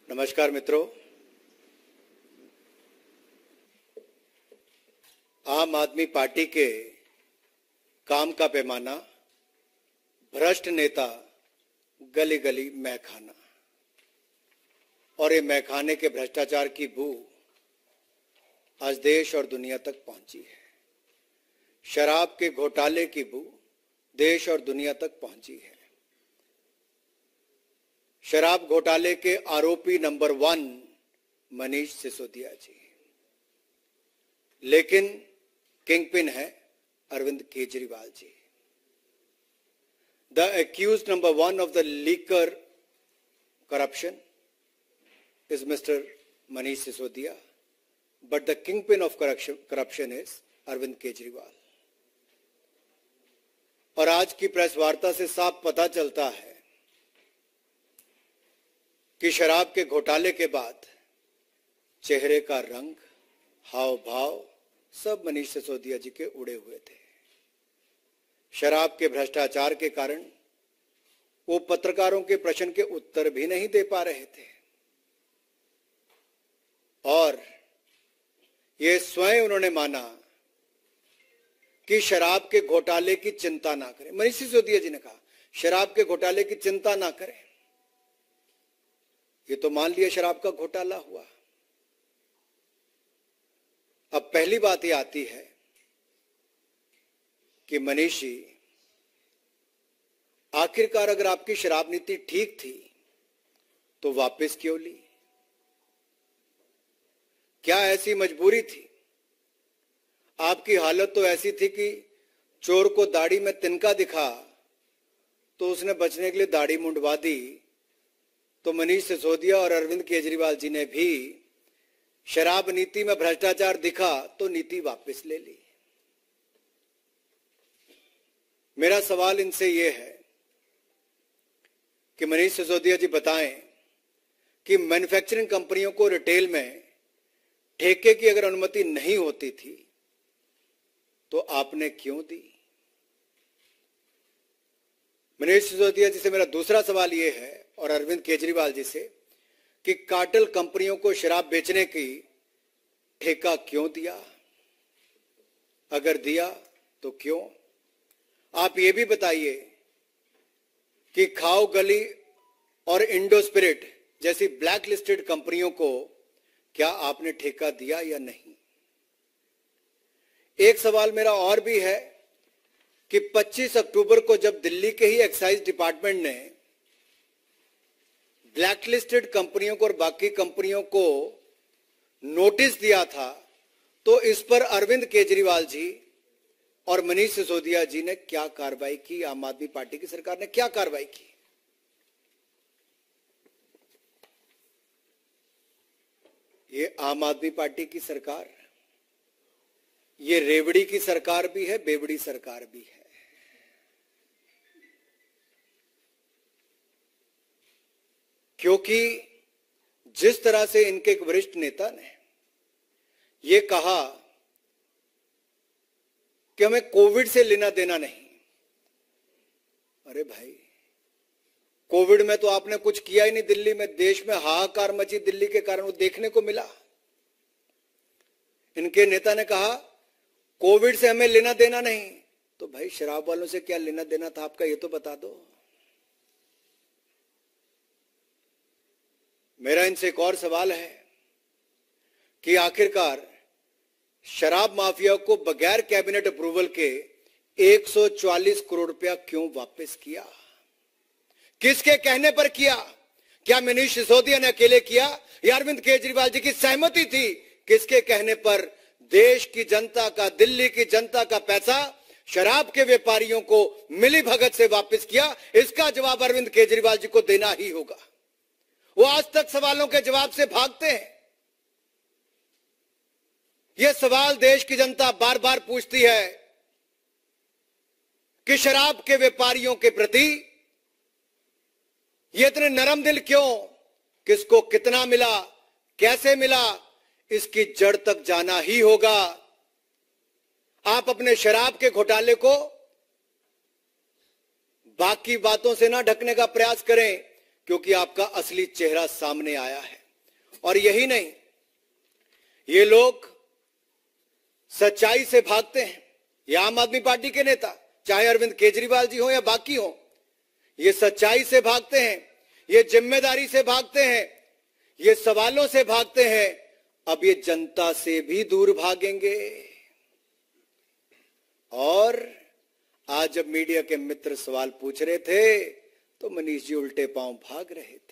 नमस्कार मित्रों, आम आदमी पार्टी के काम का पैमाना, भ्रष्ट नेता, गली गली मैखाना, और ये मैखाने के भ्रष्टाचार की बू आज देश और दुनिया तक पहुंची है। शराब के घोटाले की बू देश और दुनिया तक पहुंची है। शराब घोटाले के आरोपी नंबर 1 मनीष सिसोदिया जी, लेकिन किंगपिन है Arvind Kejriwal ji. The accused number 1 of the liquor corruption is Mr. Manish Sisodia, but the kingpin of corruption is Arvind Kejriwal. और आज की प्रेस वार्ता से साफ पता चलता है कि शराब के घोटाले के बाद चेहरे का रंग, हाव भाव सब मनीष सिसोदिया जी के उड़े हुए थे। शराब के भ्रष्टाचार के कारण वो पत्रकारों के प्रश्न के उत्तर भी नहीं दे पा रहे थे और ये स्वयं उन्होंने माना कि शराब के घोटाले की चिंता ना करें। मनीष सिसोदिया जी ने कहा शराब के घोटाले की चिंता ना करें। ये तो मान लिया शराब का घोटाला हुआ। अब पहली बात ये आती है कि मनीष जी, आखिरकार अगर आपकी शराब नीति ठीक थी तो वापस क्यों ली? क्या ऐसी मजबूरी थी? आपकी हालत तो ऐसी थी कि चोर को दाढ़ी में तिनका दिखा तो उसने बचने के लिए दाढ़ी मुंडवा दी। तो मनीष सिसोदिया और अरविंद केजरीवाल जी ने भी शराब नीति में भ्रष्टाचार दिखा तो नीति वापस ले ली। मेरा सवाल इनसे यह है कि मनीष सिसोदिया जी बताएं कि मैन्युफैक्चरिंग कंपनियों को रिटेल में ठेके की अगर अनुमति नहीं होती थी तो आपने क्यों दी? मनीष सिसोदिया जी से मेरा दूसरा सवाल यह है और अरविंद केजरीवाल जी से कि कार्टेल कंपनियों को शराब बेचने की ठेका क्यों दिया? अगर दिया तो क्यों? आप ये भी बताइए कि खाओ गली और इंडो स्पिरिट जैसी ब्लैक लिस्टेड कंपनियों को क्या आपने ठेका दिया या नहीं? एक सवाल मेरा और भी है कि 25 अक्टूबर को जब दिल्ली के ही एक्साइज डिपार्टमेंट ने ब्लैकलिस्टेड कंपनियों को और बाकी कंपनियों को नोटिस दिया था तो इस पर अरविंद केजरीवाल जी और मनीष सिसोदिया जी ने क्या कार्रवाई की? आम आदमी पार्टी की सरकार ने क्या कार्रवाई की? ये आम आदमी पार्टी की सरकार, ये रेवड़ी की सरकार भी है, बेवड़ी सरकार भी है। क्योंकि जिस तरह से इनके एक वरिष्ठ नेता ने यह कहा कि हमें कोविड से लेना देना नहीं। अरे भाई, कोविड में तो आपने कुछ किया ही नहीं। दिल्ली में, देश में हाहाकार मची दिल्ली के कारण, वो देखने को मिला। इनके नेता ने कहा कोविड से हमें लेना देना नहीं। तो भाई, शराब वालों से क्या लेना देना था आपका, ये तो बता दो। मेरा इनसे एक और सवाल है कि आखिरकार शराब माफिया को बगैर कैबिनेट अप्रूवल के 144 करोड़ रुपया क्यों वापस किया? किसके कहने पर किया? क्या मनीष सिसोदिया ने अकेले किया या अरविंद केजरीवाल जी की सहमति थी? किसके कहने पर देश की जनता का, दिल्ली की जनता का पैसा शराब के व्यापारियों को मिली भगत से वापस किया? इसका जवाब अरविंद केजरीवाल जी को देना ही होगा। वो आज तक सवालों के जवाब से भागते हैं। यह सवाल देश की जनता बार बार पूछती है कि शराब के व्यापारियों के प्रति ये इतने नरम दिल क्यों? किसको कितना मिला, कैसे मिला, इसकी जड़ तक जाना ही होगा। आप अपने शराब के घोटाले को बाकी बातों से ना ढकने का प्रयास करें क्योंकि आपका असली चेहरा सामने आया है। और यही नहीं, ये लोग सच्चाई से भागते हैं। ये आम आदमी पार्टी के नेता, चाहे अरविंद केजरीवाल जी हो या बाकी हो, ये सच्चाई से भागते हैं, ये जिम्मेदारी से भागते हैं, ये सवालों से भागते हैं। अब ये जनता से भी दूर भागेंगे। और आज जब मीडिया के मित्र सवाल पूछ रहे थे तो मनीष जी उल्टे पांव भाग रहे थे।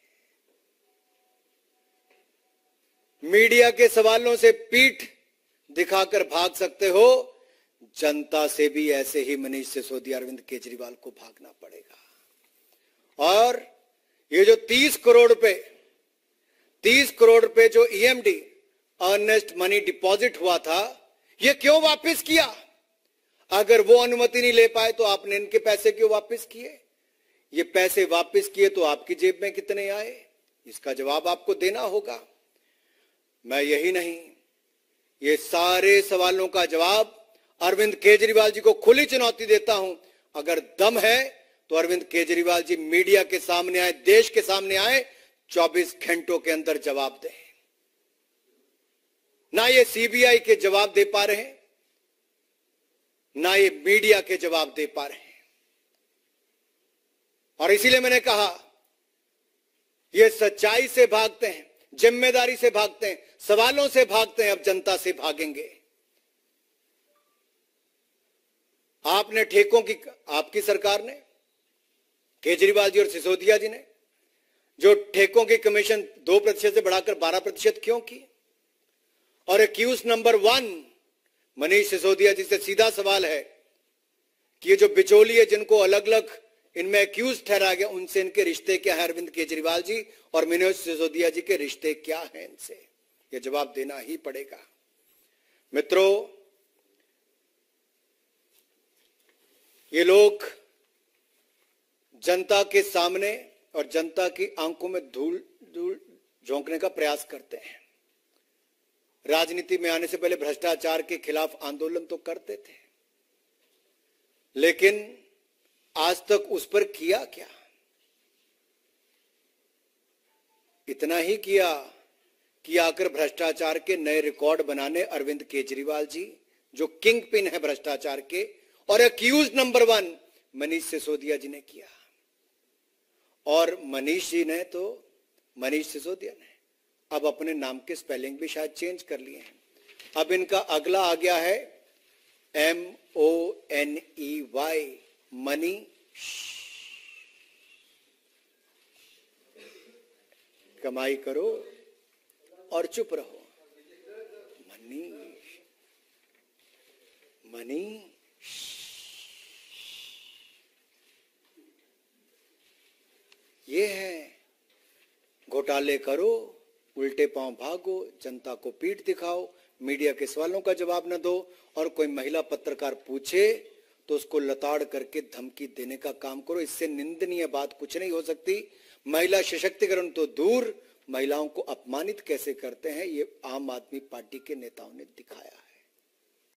मीडिया के सवालों से पीठ दिखाकर भाग सकते हो, जनता से भी ऐसे ही मनीष सिसोदिया, अरविंद केजरीवाल को भागना पड़ेगा। और ये जो 30 करोड़ रुपए जो ईएमडी, अर्नेस्ट मनी डिपॉजिट हुआ था, ये क्यों वापस किया? अगर वो अनुमति नहीं ले पाए तो आपने इनके पैसे क्यों वापस किए? ये पैसे वापस किए तो आपकी जेब में कितने आए? इसका जवाब आपको देना होगा। मैं यही नहीं, ये सारे सवालों का जवाब अरविंद केजरीवाल जी को खुली चुनौती देता हूं। अगर दम है तो अरविंद केजरीवाल जी मीडिया के सामने आए, देश के सामने आए, 24 घंटों के अंदर जवाब दें। ना ये सीबीआई के जवाब दे पा रहे हैं, ना ये मीडिया के जवाब दे पा रहे हैं। और इसीलिए मैंने कहा, ये सच्चाई से भागते हैं, जिम्मेदारी से भागते हैं, सवालों से भागते हैं, अब जनता से भागेंगे। आपने ठेकों की, आपकी सरकार ने, केजरीवाल जी और सिसोदिया जी ने जो ठेकों की कमीशन 2% से बढ़ाकर 12% क्यों की? और एक्यूज नंबर 1 मनीष सिसोदिया जी से सीधा सवाल है कि ये जो बिचौलिए जिनको अलग अलग इनमें एक्यूज ठहराया गया, उनसे इनके रिश्ते क्या है? अरविंद केजरीवाल जी और मनीष सिसोदिया जी के रिश्ते क्या हैं इनसे? ये जवाब देना ही पड़ेगा। मित्रों, ये लोग जनता के सामने और जनता की आंखों में धूल झोंकने का प्रयास करते हैं। राजनीति में आने से पहले भ्रष्टाचार के खिलाफ आंदोलन तो करते थे, लेकिन आज तक उस पर किया क्या? इतना ही किया कि आकर भ्रष्टाचार के नए रिकॉर्ड बनाने अरविंद केजरीवाल जी, जो किंग पिन है भ्रष्टाचार के, और एक्यूज नंबर 1 मनीष सिसोदिया जी ने किया। और मनीष सिसोदिया ने अब अपने नाम के स्पेलिंग भी शायद चेंज कर लिए हैं। अब इनका अगला आ गया है MONEY, मनी। कमाई करो और चुप रहो। मनी। ये है, घोटाले करो, उल्टे पांव भागो, जनता को पीठ दिखाओ, मीडिया के सवालों का जवाब न दो, और कोई महिला पत्रकार पूछे तो उसको लताड़ करके धमकी देने का काम करो। इससे निंदनीय बात कुछ नहीं हो सकती। महिला सशक्तिकरण तो दूर, महिलाओं को अपमानित कैसे करते हैं, ये आम आदमी पार्टी के नेताओं ने दिखाया।